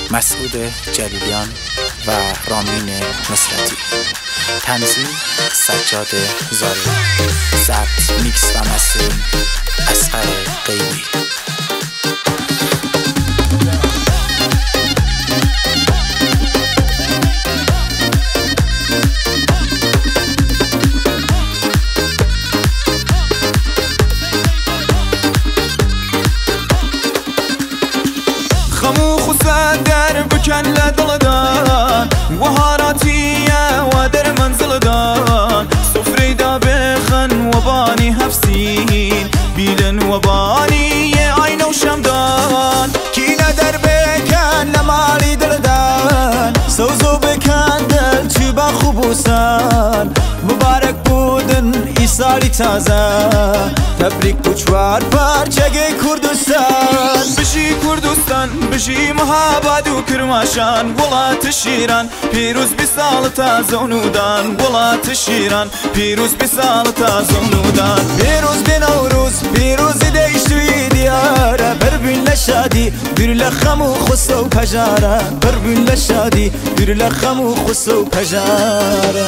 مسعود جلیلیان و رامین نصرتی. تنظیم سجاد زاری. ضبط، میکس و مسترینگ اصغر غیبی. خمو خساد در بکن لدلدان وهاراتية ودر منزلدان صفري دا بخن وباني هفسين بيلن وباني عين وشمدان كينا در بكن لمالي دلدان سوزو بكن دل چوبا خبوسان مبارك بودن ایسالی تازه تبریک بچوار پارچگی کردستان بشی کردستان بشی مهاباد و کرماشان ولات شیران پیروز بی سال تازه و نودان ولات شیران پیروز بی سال تازه و نودان پیروز بی نوروز پیروزی دیشتوی دیاره بربین لشادی بیر لخم و خسته و پجاره بربین لشادی بیر لخم و خسته و پجاره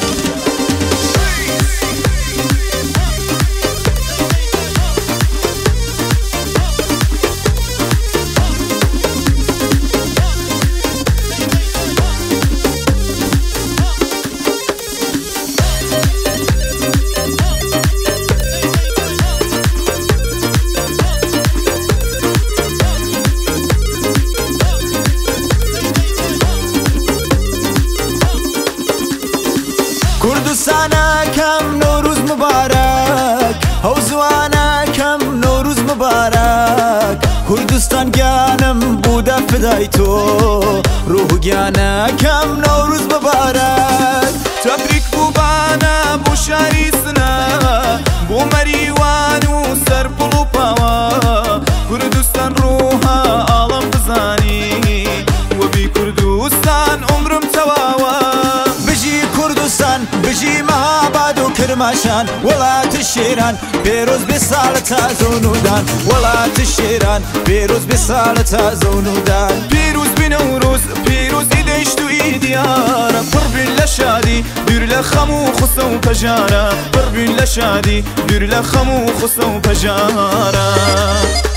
كردستانا كم نوروز مبارك هوزوانا كم نوروز مبارك كردستان جانم بودا فدايتو روح جانا كم نوروز مبارك تبريك بوبانا بو شاريسنا بو مريوان و سر بلو باوا كردستان روحا عالم بزاني وبي كردستان عمرم تواوا بجي مهاباد و کرماشان ولات الشيران بيروز بسال تازونودان ولات الشيران بيروز بسال تازونودان بيروز بنوروز بيروز يدشتو ايديارا قرب لشادي بير لخمو خصو بجارا قرب لشادي بير لخمو خصو بجارا